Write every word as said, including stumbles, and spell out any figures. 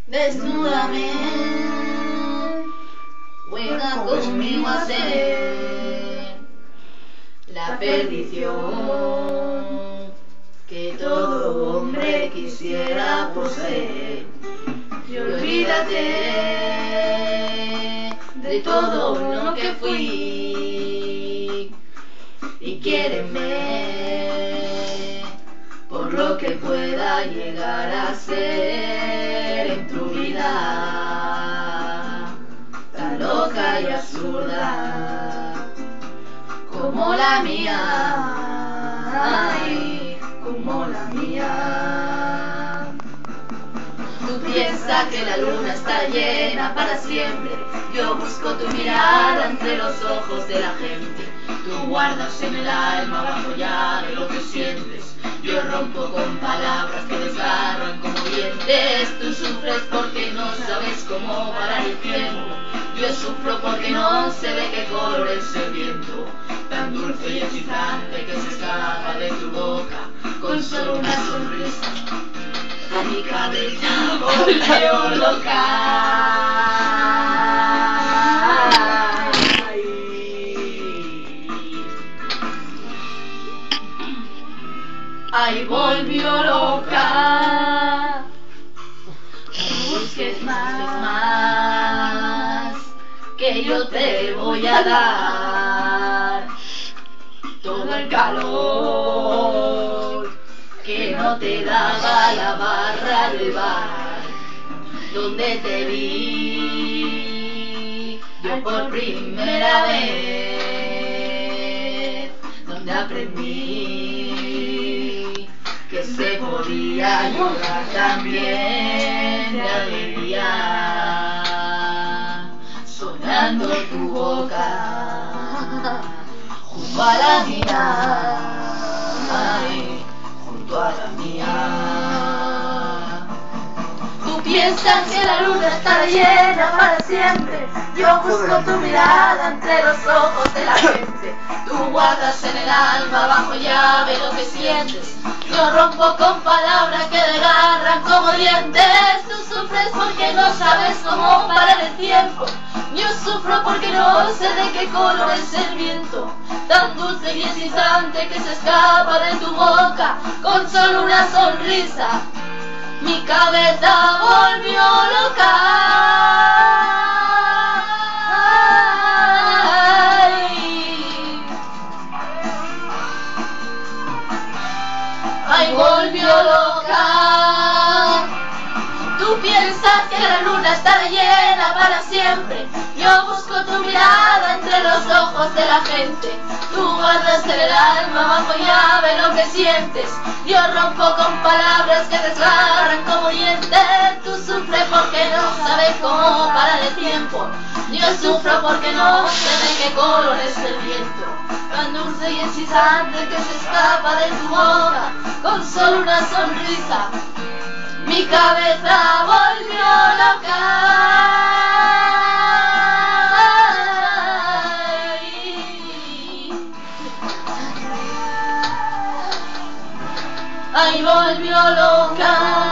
Desnúdame, juega conmigo a ser la perdición que todo hombre quisiera poseer. Y olvídate de todo lo que fui y quiéreme por lo que pueda llegar a ser en tu vida tan loca y absurda como la mía, ay, como la mía. Tú piensas que la luna está llena para siempre, yo busco tu mirada entre los ojos de la gente. Tú guardas en el alma bajo llave lo que sientes, yo rompo con palabras que desgarran como dientes. Tú sufres porque no sabes cómo parar el tiempo, yo sufro porque no sé de qué color es el viento, tan dulce y excitante que se escapa de tu boca con solo una sonrisa. A mi cabeza volvió loca. Ay, volvió loca. No busques más, que yo te voy a dar todo el calor que no te daba la barra del bar donde te vi yo por primera vez, donde aprendí que se podía llorar también de alegría, sonando tu boca junto a la mía, ay, junto a la mía. Tú piensas que la luna estará llena para siempre, yo busco tu mirada entre los ojos de la gente. Tú guardas en el alma bajo llave lo que sientes, yo rompo con palabras que desgarran como dientes. Tú sufres porque no sabes cómo parar el tiempo, yo sufro porque no sé de qué color es el viento, tan dulce y excitante que se escapa de tu boca con solo una sonrisa. Mi cabeza volvió loca. Ay, volvió loca. Tú piensas que la luna está llena para siempre, yo busco tu mirada entre los ojos de la gente. Tú guardas en el alma bajo llave lo que sientes, yo rompo con palabras que desgarran como dientes. Tú sufres porque no sabes cómo parar el tiempo, yo sufro porque no sé de qué color es el viento, tan dulce y excitante que se escapa de tu boca con solo una sonrisa. Mi cabeza volvió loca. Ay, volvió loca.